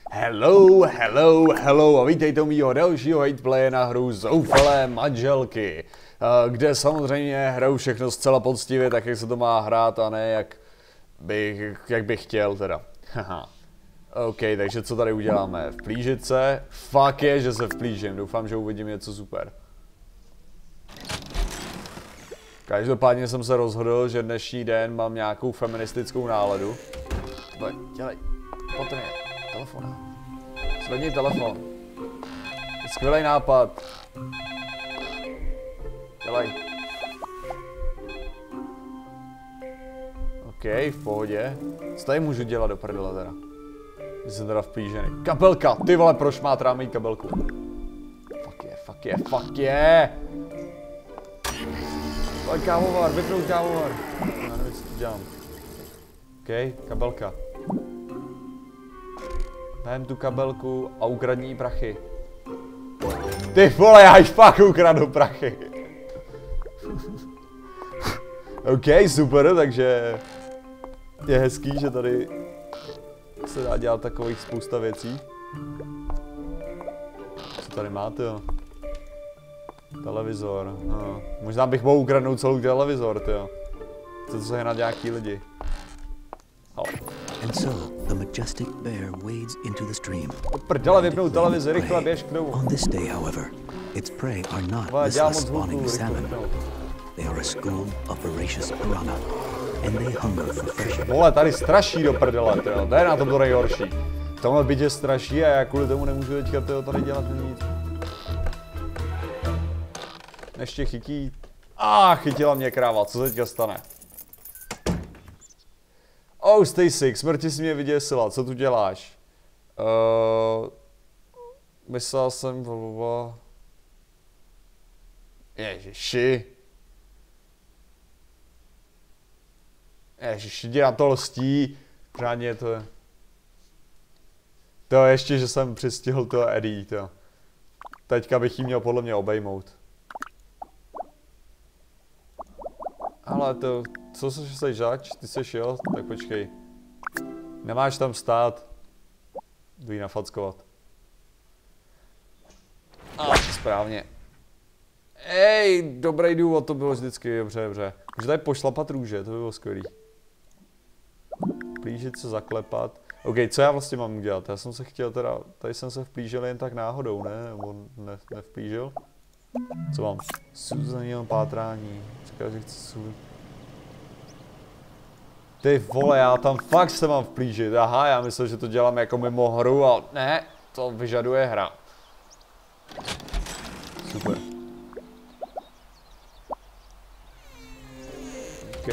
Hello a vítejte u mýho dalšího hateplaye na hru Zoufalé manželky, kde samozřejmě hraju všechno zcela poctivě, tak jak se to má hrát a ne jak bych chtěl teda. Haha. OK, takže co tady uděláme? Vplížit se? Fuck je, že se vplížím, doufám, že uvidím něco super. Každopádně jsem se rozhodl, že dnešní den mám nějakou feministickou náladu. Dělej, potrně, telefon. Zvedni telefon. Skvělý nápad. Dělej. OK, v pohodě. Co tady můžu dělat do prdele teda? Jsem teda vplížený. Kabelka, ty vole, proč má trámí kabelku? Fuck je. Pojď kávovar, vypnout kávovar. Já nevím, co to dělám. OK, kabelka. Vem tu kabelku a ukradni prachy. Ty vole, já již fakt ukradu prachy. OK, super, takže je hezký, že tady se dá dělat takových spousta věcí. Co tady máte, jo? Televizor. No. Možná bych mohl ukradnout celou televizor, tyjo. Chce to sehnat nějaký lidi. And so the majestic bear wades into the stream. Prdele, vypnout televizi, rychle běž k tomu. On this day, however, its prey are not listless spawning salmon. They are a school of voracious piranha, and they hunger for fresh. Vole, tady straší do prdele, tyjo. To je na tom to nejhorší. V tomhle bytě straší a já kvůli tomu nemůžu teďka tyjo, tady dělat nic. Než tě chytí. Chytila mě kráva, co se teďka stane? Oh, Stacy, k smrti si mě vyděsila, co tu děláš? Myslel jsem, Ježiši, dělám to lstí, pořádně to je. To ještě, že jsem přistihl to Eddie, to. Teďka bych jí měl podle mě obejmout. Ale to, co jsi žač? Ty jsi jo? Tak počkej. Nemáš tam stát. Jdu jí nafackovat. Správně. Ej, dobrý důvod, to bylo vždycky, dobře. Můžu tady pošlapat růže, to by bylo skvělý. Plížit se, zaklepat. OK, co já vlastně mám udělat? Já jsem se chtěl teda, tady jsem se vplížil jen tak náhodou, ne? On nevplížil. Co mám? Suzený pátrání. Říkal, že chci Ty vole, já tam fakt se mám vplížit. Aha, já myslel, že to dělám jako mimo hru, ale ne, to vyžaduje hra. Super. OK.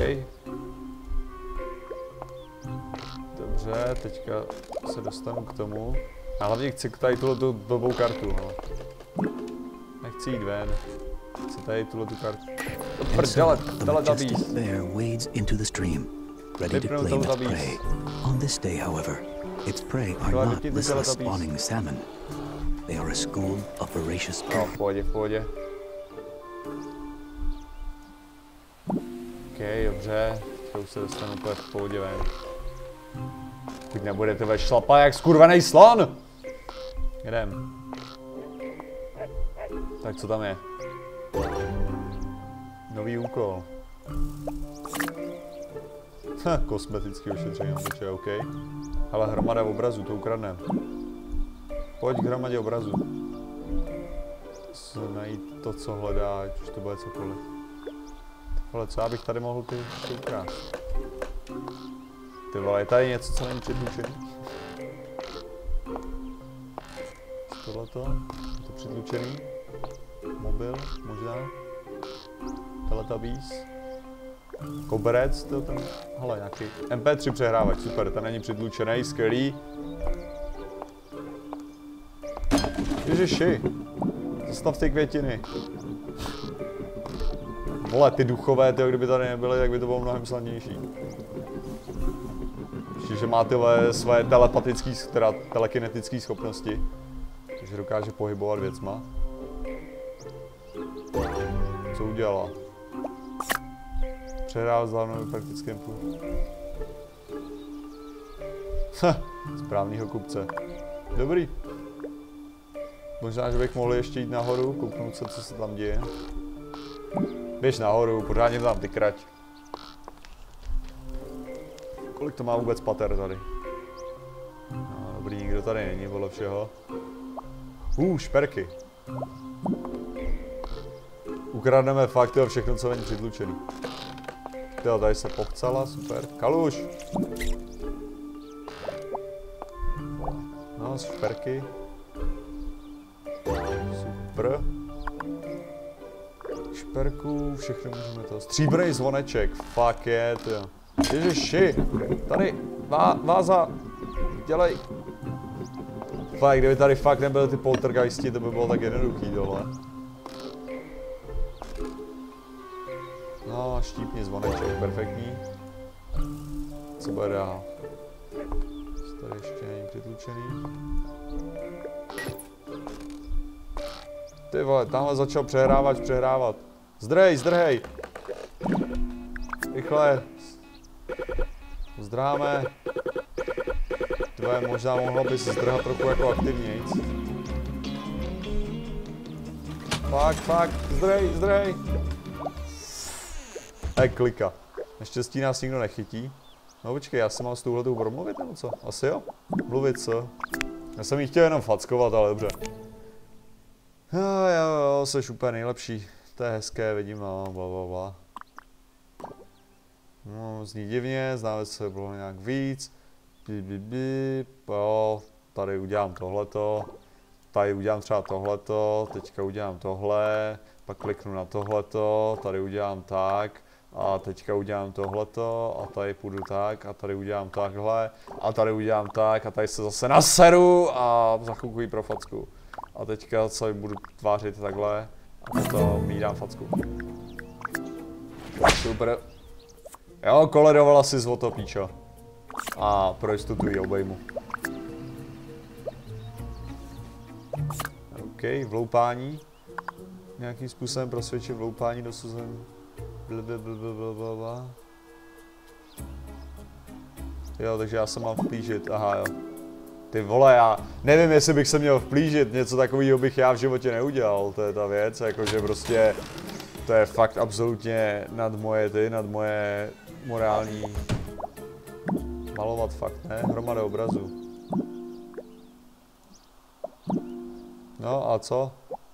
Dobře, teďka se dostanu k tomu. A hlavně chci tady tu blbou kartu, no. Nechci jít ven. Chci tady tu kartu. Prdele, Teletubbies. Ready to claim its prey. On this day, however, its prey are not listless spawning salmon. They are a school of voracious piranha. V pohodě. OK, dobře. Už se dostanu úplně v pohodě ven. Teď nebudete vešlapat jak skurvený slon! Jedem. Tak co tam je? Nový úkol. Kosmetický ošetření obličeje, OK. Ale hromada obrazů, to ukradneme. Pojď k hromadě obrazů. Najít to, co hledá, ať už to bude cokoliv. Ale co já bych tady mohl ty ukrást? Ty vole, je tady něco, co není přitlučený? Tohleto? Je to přitlučený? Mobil, možná? Teletubbies? Koberec, to tam, hele, nějaký MP3 přehrávač, super, ten není přitlučený, skvělý. Ježiši, zastav ty květiny. Vole, ty duchové, tyjo, kdyby tady nebyly, tak by to bylo mnohem snadnější. Ještě, že má tyhle své telepatické, teda telekinetické schopnosti. Takže dokáže pohybovat věcma. Co udělala? Přehrál s hlavnou praktickým správnýho kupce. Dobrý. Možná, že bych mohl ještě jít nahoru, kouknout se, co se tam děje. Běž nahoru, pořádně tam ty krať. Kolik to má vůbec pater tady? No, dobrý, nikdo tady není, podle všeho. Šperky. Ukradneme fakt jo, všechno, co není přitlučený. Jo, tady se pochcala, super. Kaluš! No, šperky. Super. Šperků, všechno můžeme to. Stříbrný zvoneček, fuck je, to jo. Ježiši, tady, váza, dělej. Fakt, kdyby tady fakt nebyly ty poltergeisti, to by bylo tak jednoduchý tohle. No, štípni zvoneček, perfektní. Co bude dál? Tady ještě není přitlučený. Ty vole, tamhle začal přehrávat. Zdrhej! Rychle. Zdráme. Tvoje možná mohlo by se zdrhat trochu jako aktivnějc. Fakt, zdrhej. Klika. Naštěstí nás nikdo nechytí. No počkej, já jsem mám s touhletou promluvit nebo co? Asi jo? Mluvit co? Já jsem jí chtěl jenom fackovat, ale dobře. Jo, jsi úplně nejlepší. To je hezké, vidím, no, blablabla. No, zní divně, známe se bylo nějak víc. Jo, tady udělám tohleto. Tady udělám třeba tohleto, teďka udělám tohle. Pak kliknu na tohleto, tady udělám tak. A teďka udělám tohleto, a tady půjdu tak, a tady udělám takhle, a tady udělám tak, a tady se zase naseru a za chvilku jí pro facku. A teďka se budu tvářit takhle, a potom jí dám facku. Super. Jo, koledovala si zvoto, píčo. A pro jistotu ji obejmu. OK, vloupání. Nějakým způsobem prosvědčit vloupání do suzem. Blablabla. Jo, takže já se mám vplížit, aha jo. Ty vole, já nevím, jestli bych se měl vplížit, něco takového bych já v životě neudělal, to je ta věc, jakože prostě to je fakt absolutně nad moje morální malovat fakt, ne? Hromada obrazů. No a co?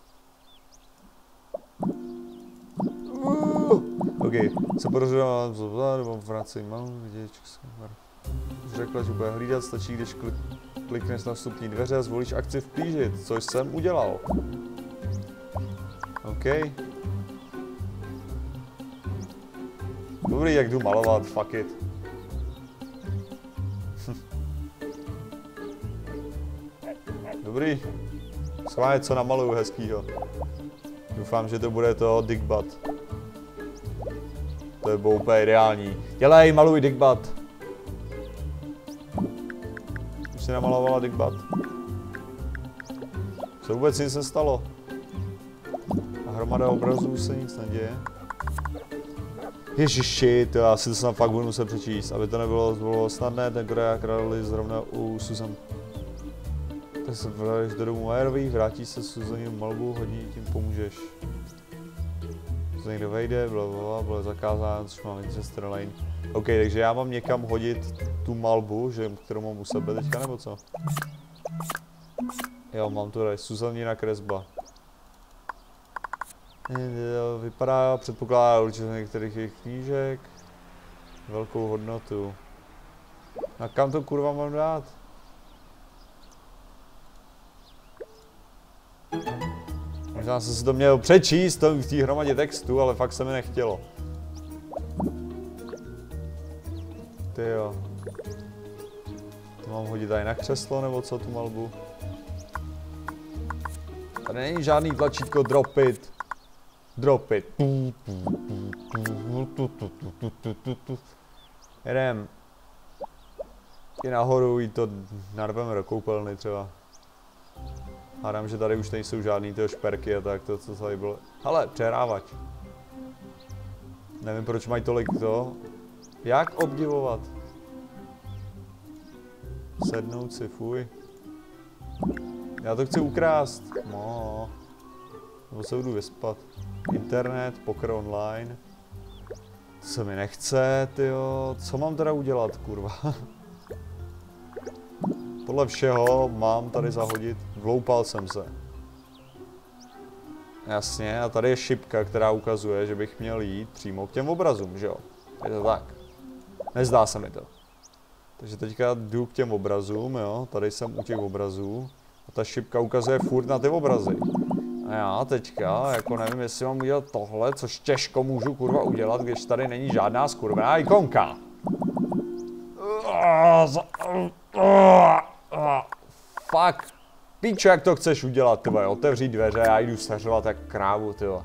OK, se podařilo nebo v Francii mám vidět, řekla, že bude hlídat, stačí, když klikneš na vstupní dveře a zvolíš akci vplížit, což jsem udělal. OK. Dobrý, jak jdu malovat, fuck it. Dobrý. Schválně, co namaluju hezkýho. Doufám, že to bude to Dick Butt. To je bylo úplně ideální. Dělej, maluj Dick Butt. Už si namalovala Dick Butt? Co vůbec nic se stalo? A hromada obrazů se nic neděje. Ježiši, to já si to snad fakt budu muset přečíst, aby to nebylo snadné, ten Korea kradli zrovna u Susan. Tak se vrátíš do domu Majerových, vrátí se Suzanin malbu, hodně tím pomůžeš. Se někdo vejde, blablabla, bylo zakázáno, což mám Manchester Lane. OK, takže já mám někam hodit tu malbu, že, kterou mám u sebe teďka, nebo co? Jo, mám to tady, Suzanina kresba. Vypadá, předpokládá určitě některých jejich knížek. Velkou hodnotu. A kam to kurva mám dát? Možná jsem si to měl přečíst v té hromadě textu, ale fakt se mi nechtělo. Tyjo. To mám hodit tady na křeslo, nebo co tu malbu? Tady není žádný tlačítko drop it. Drop it. Jedem. I nahoru, i to narveme do koupelny třeba. Hádám, že tady už nejsou žádný tyho šperky a tak to, co tady bylo. Hele, přehrávač. Nevím, proč mají tolik to. Jak obdivovat? Sednout si, fuj. Já to chci ukrást. No. Nebo se budu vyspat. Internet, poker online. To se mi nechce, tyjo. Co mám teda udělat, kurva? Podle všeho mám tady zahodit. Vloupal jsem se. Jasně, a tady je šipka, která ukazuje, že bych měl jít přímo k těm obrazům, že jo? Je to tak. Nezdá se mi to. Takže teďka jdu k těm obrazům, jo? Tady jsem u těch obrazů. A ta šipka ukazuje furt na ty obrazy. A já teďka, jako nevím, jestli mám udělat tohle, což těžko můžu kurva udělat, když tady není žádná skurvená ikonka. Fuck. Píčo, jak to chceš udělat, tyhle, otevřít dveře, já jdu seřovat jak krávu, tyhle.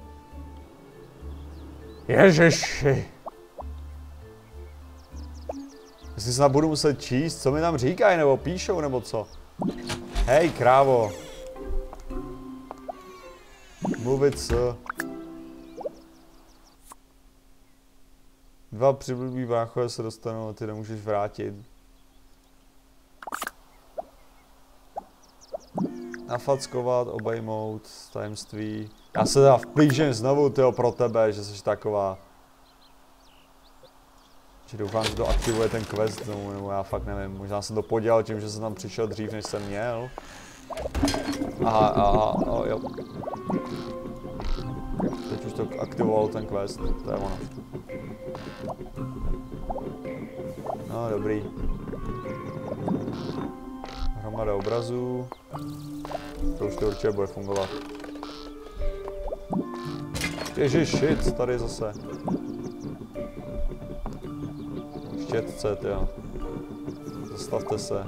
Ježiši. Jestli snad budu muset číst, co mi tam říkají, nebo píšou, nebo co? Hej, krávo. Mluvit s... Dva přiblblí bráchové se dostanou a ty nemůžeš vrátit. Nafackovat, obejmout, tajemství. Já se teda vplížím znovu, tyjo, pro tebe, že jsi taková. Že doufám, že to aktivuje ten quest znovu, nebo já fakt nevím. Možná jsem to podělal tím, že jsem tam přišel dřív, než jsem měl. Aha, jo. Teď už to aktivovalo ten quest, to je ono. No, dobrý. Hromada obrazů. To už to určitě bude fungovat. Ježiši, co tady zase? Štětce, tyjo. Zastavte se.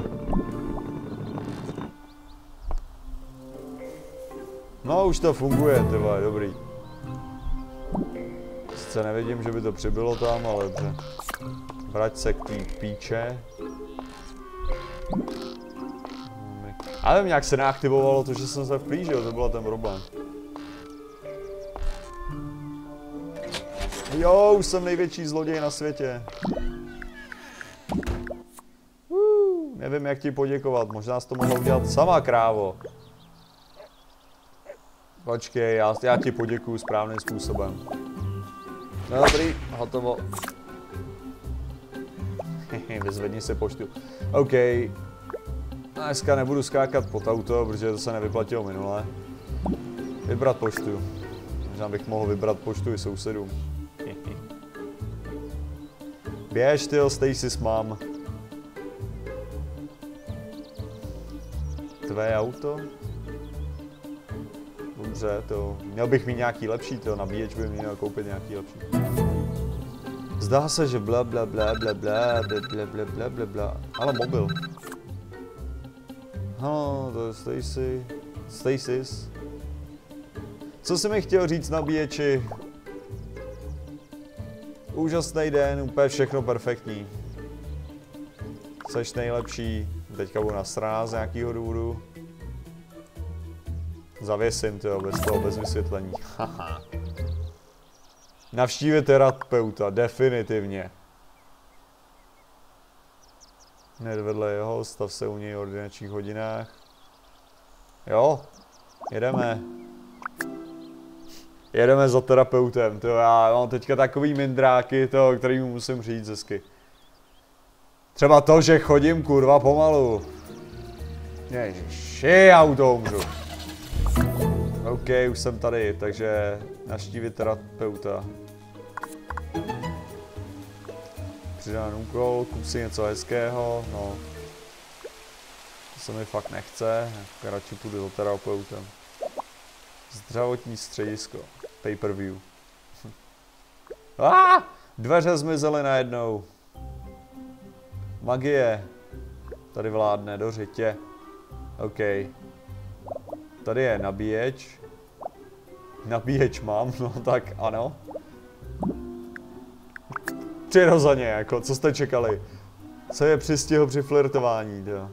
No, už to funguje, ty vole, dobrý. Sice nevidím, že by to přibylo tam, ale dobře. Vrať se k tý píče. Já nevím, jak se neaktivovalo to, že jsem se vplížil, to byl ten problém. Jo, už jsem největší zloděj na světě. Nevím, jak ti poděkovat, možná jsi to mohla udělat sama, krávo. Počkej, já ti poděkuju správným způsobem. No dobrý, hotovo. Vyzvedni se poštu. OK. Dneska nebudu skákat pod auto, protože to se nevyplatilo minule. Vybrat poštu. Možná bych mohl vybrat poštu i sousedům. Běž, tyjo, Stacy s mám. Tvé auto? Dobře, to. Měl bych mít nějaký lepší, to nabíječ by měl koupit nějaký lepší. Zdá se, že bla bla bla bla bla bla bla bla bla bla bla. Ale mobil. No, to je Stacy. Stacy's. Co jsi mi chtěl říct, nabíječi? Úžasný den, úplně všechno perfektní. Jseš nejlepší. Teďka budu nasraná z nějakého důvodu. Zavěsím, tyjo, bez toho, bez vysvětlení. Haha. Navštívit terapeuta, definitivně. Hned vedle jeho, stav se u něj v ordinačních hodinách. Jo, jedeme. Jedeme za terapeutem, tyjo, já mám teďka takový mindráky, toho, který mu musím říct hezky. Třeba to, že chodím kurva pomalu. Ježiši, já u toho umřu. OK, už jsem tady, takže navštívit terapeuta. Přidán úkol, kup si něco hezkého, no. To se mi fakt nechce, radši půjdu za terapeutem. Zdravotní středisko, pay-per-view. Dveře zmizely najednou. Magie. Tady vládne do řitě. OK. Tady je nabíječ. Nabíječ mám, no tak ano. Přirozeně, jako, co jste čekali? Co je přistihl při flirtování, jo?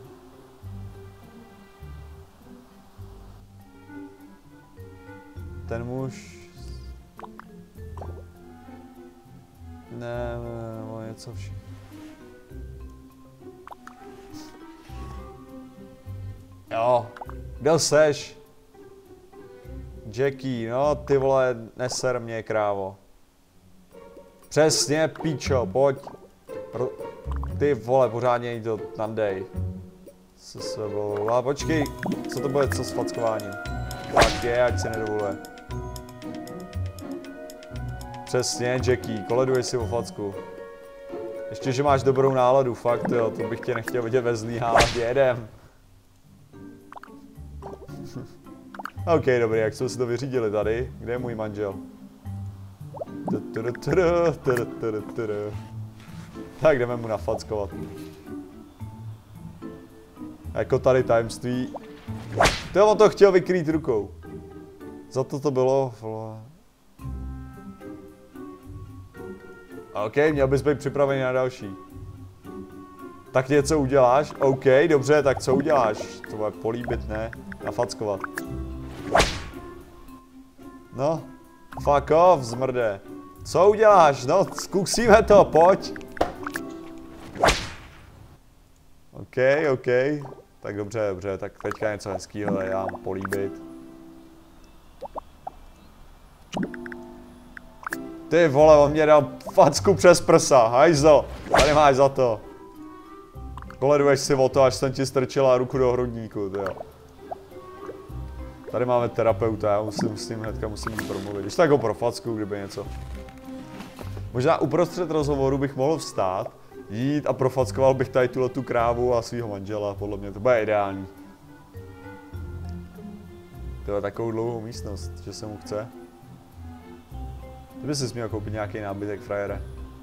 Ten muž... Ne, něco všechno. Jo, Kde seš? Jackie, no ty vole, neser mě, krávo. Přesně, píčo, pojď. Ty vole, pořádně jí to nandej. Co se bylo, ale počkej, co to bude, co s fackováním? Tak je, ať se nedovoluje. Přesně, Jackie, koleduješ si o facku. Ještě, že máš dobrou náladu, fakt jo, to bych tě nechtěl vidět ve zlý náladě, jedem. OK, dobrý, jak jsme si to vyřídili tady? Kde je můj manžel? Tak jdeme mu nafackovat. Jako tady tajemství. To on to chtěl vykrýt rukou. Za to bylo, vole. OK, měl bys být připravený na další. Tak něco uděláš? OK, dobře, tak co uděláš? To bude políbit, ne? Nafackovat. No, fuck off, zmrde. Co uděláš? No, zkusíme to, pojď. OK. Tak dobře, tak teďka něco hezkýho, já mám políbit. Ty vole, on mě dal facku přes prsa, hajzo, tady máš za to. Koleduješ si o to, až jsem ti strčila ruku do hrudníku, tyjo. Tady máme terapeuta, já musím s tím hnedka jít promluvit, když tak ho pro facku, kdyby něco. Možná uprostřed rozhovoru bych mohl vstát, jít a profackoval bych tady tu krávu a svého manžela, podle mě to bude ideální. To je takovou dlouhou místnost, že se mu chce. Ty bys si měl koupit nějaký nábytek, frajere.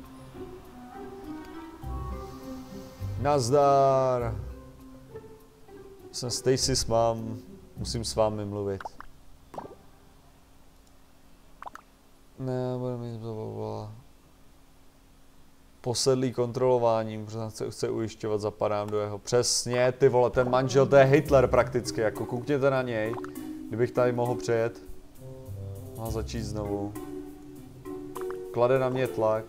Nazdar. Jsem Stacy s mám, musím s vámi mluvit. Ne, bude mít blablabla. Posedlý kontrolováním, protože chce ujišťovat, zapadám do jeho. Přesně, ty vole, ten manžel, to je Hitler prakticky, jako koukněte na něj. Kdybych tady mohl přejet. A začít znovu. Klade na mě tlak.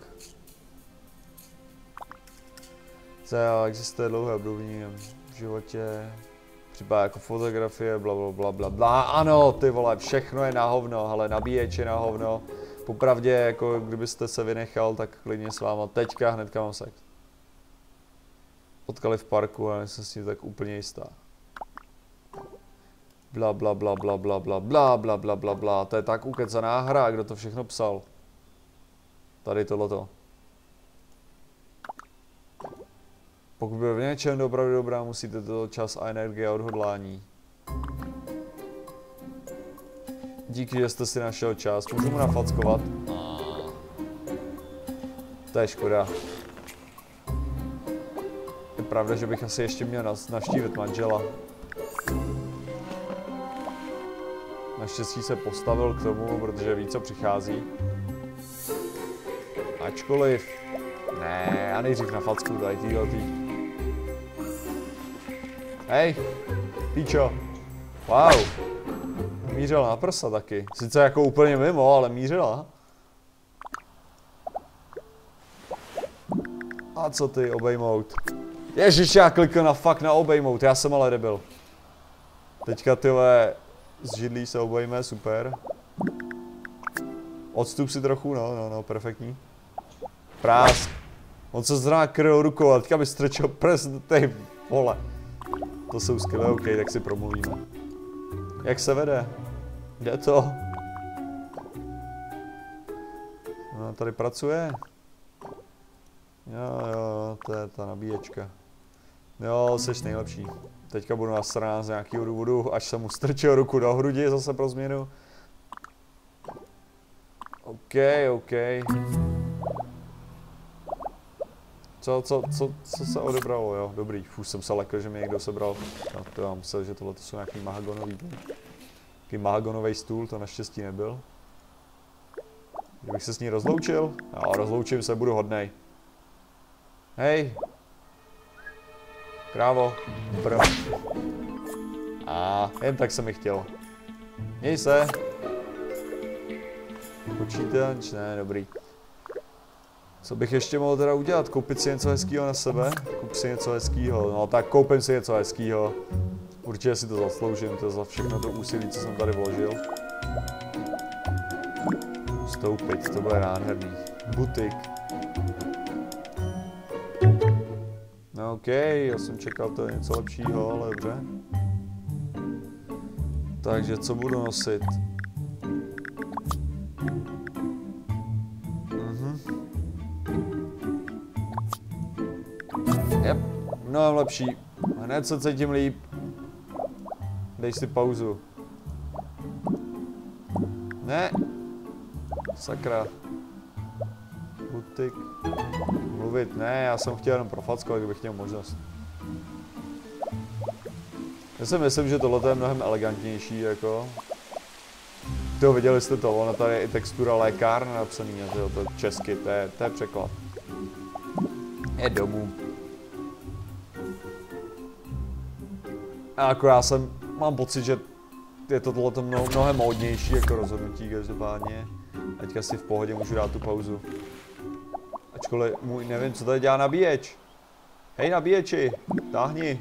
Existuje dlouhé období v životě. Připadá jako fotografie, blablabla. Ano, ty vole, všechno je na hovno, ale nabíječ je na hovno. Popravdě, jako kdybyste se vynechal, tak klidně s váma teďka hnedka mám sex. Potkali v parku a nejsem s tím tak úplně jistá. Blablabla. To je tak ukecaná hra, kdo to všechno psal. Tady tohleto. Pokud by v něčem opravdu dobrá, musíte to čas a energie a odhodlání. Díky, že jste si našel čas. Můžu mu nafackovat? To je škoda. Je pravda, že bych asi ještě měl navštívit manžela. Naštěstí se postavil k tomu, protože ví, co přichází. Ačkoliv. Ne, já nejdřív na facku tady týhletý. Hej, píčo. Wow. Mířila na prsa taky. Sice jako úplně mimo, ale mířila. A co ty, obejmout? Ježiš, já klikl na obejmout, já jsem ale debil. Teďka tyhle z židlí se obejme, super. Odstup si trochu, no, perfektní. Prásk. On se zrovna kryl rukou, ale teďka by strčil prst do té vole. To jsou skvělé, OK, tak si promluvíme. Jak se vede? Jde to? No, tady pracuje. Jo, to je ta nabíječka. Jo, seš nejlepší. Teďka budu nasraná z nějakého důvodu, až jsem mu strčil ruku do hrudi zase pro změnu. OK. Co se odebralo, jo, dobrý, už jsem se lekl, že mě někdo sebral. No, to já myslel, že tohle jsou nějaký mahagonový. Takový mahagonový stůl, to naštěstí nebyl. Kdybych se s ní rozloučil? Jo, rozloučím se, budu hodnej. Hej. Krávo. Jen tak jsem mi chtěl. Měj se. Počítač, ne, dobrý. Co bych ještě mohl teda udělat? Koupit si něco hezkýho na sebe? Kup si něco hezkýho, no tak koupím si něco hezkýho. Určitě si to zasloužím, to je za všechno to úsilí, co jsem tady vložil. Stoupit, to bude nádherný. Butik. No OK, já jsem čekal to něco lepšího, ale dobře. Takže co budu nosit? Jep, mnohem lepší. Hned se cítím líp. Dej si pauzu. Ne. Sakra. Butik. Mluvit. Ne, já jsem chtěl jenom profackovat, kdybych měl možnost. Já si myslím, že tohle je mnohem elegantnější, jako. To viděli jste to, ona tady je i textura lékárna napsaný, to je česky, to je překlad. Je domů. A jako mám pocit, že je to tohleto mnohem módnější jako rozhodnutí, každopádně. Teďka si v pohodě můžu dát tu pauzu. Ačkoliv nevím, co tady dělá nabíječ. Hej nabíječi, táhni.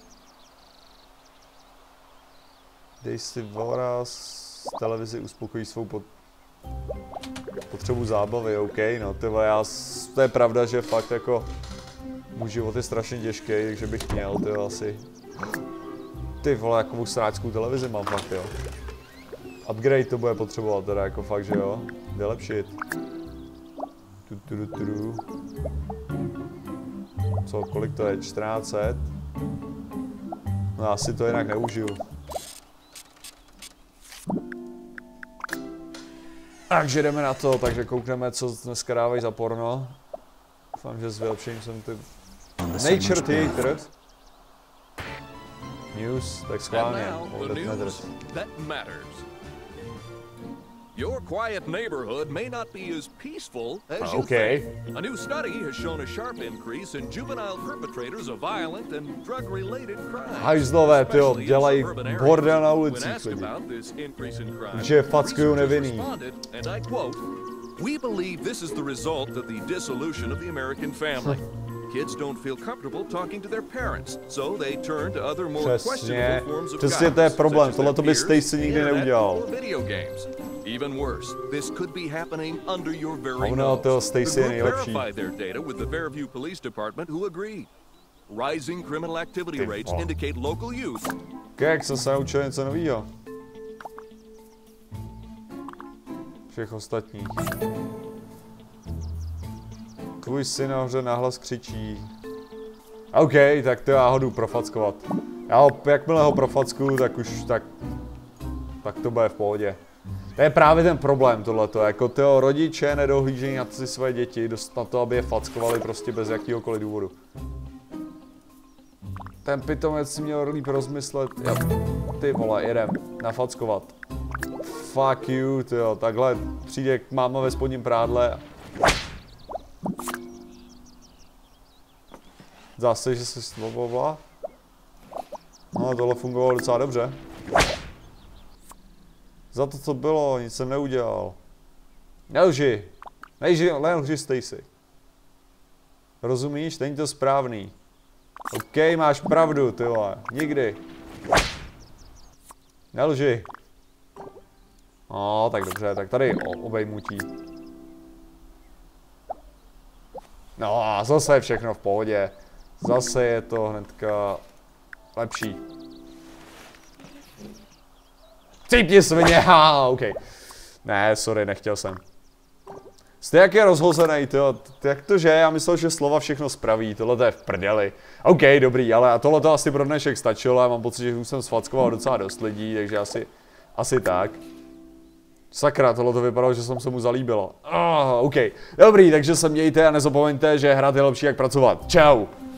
Dej si voraz, televizi uspokojí svou potřebu zábavy, OK, no to je pravda, že fakt jako můj život je strašně těžký, takže bych měl, to asi. Ty vole, jakou sráčskou televizi mám fakt, jo. Upgrade to bude potřebovat teda, jako fakt, že jo. Vylepšit. Co, kolik to je? 1400? No asi to jinak neužiju. Takže jdeme na to, takže koukneme, co dneska dávají za porno. Doufám, že s vylepšením jsem ty... Nature Theater. News, tak schválně. Your quiet neighborhood may not be as peaceful as you think. A new study has shown a sharp increase in juvenile perpetrators of violent and drug-related crimes. Hajzlové, tyjo, dělají bordel na ulicích lidi. Že fackují nevinný. And I quote, "We believe this is the result of the dissolution of the American family. Kids don't feel comfortable talking to their parents, so they turn to other more questionable forms of Přesně to je problém, tohle to by Stacy nikdy neudělal. Even worse, this could be happening under your very nose. The group verified their data with the Fairview Police Department, who agreed. Rising criminal activity rates indicate local youth. Jak se naučil něco novýho. Všech ostatních. Tvůj syn nahoře nahlas křičí. OK, tak to já ho jdu profackovat. Jakmile ho profackuju, tak už tak to bude v pohodě. To je právě ten problém tohleto, jako tyho rodiče nedohlížejí na ty svoje děti dost na to, aby je fackovali prostě bez jakýhokoliv důvodu. Ten pitomec si měl líp rozmyslet, ty vole, jedem, nafackovat. Fuck you, tyjo, takhle přijde máma ve spodním prádle. Zase, že se slovovala. No, tohle fungovalo docela dobře. Za to, co bylo, nic jsem neudělal. Nelži. Nelži, Stacy. Rozumíš? Není to správný. OK, máš pravdu, ty vole. Nikdy. Nelži. No, tak dobře, tak tady obejmutí. No a zase je všechno v pohodě. Zase je to hnedka lepší. Cípni svině, OK. Ne, sorry, nechtěl jsem. Jste jak je rozhozený, tyjo, jak to že? Já myslel, že slova všechno spraví, tohle je v prdeli. OK, dobrý, ale tohle to asi pro dnešek stačilo, já mám pocit, že už jsem sfackoval docela dost lidí, takže asi tak. Sakra, tohle to vypadalo, že jsem se mu zalíbilo. OK, dobrý, takže se mějte a nezapomeňte, že hrát je lepší jak pracovat. Čau.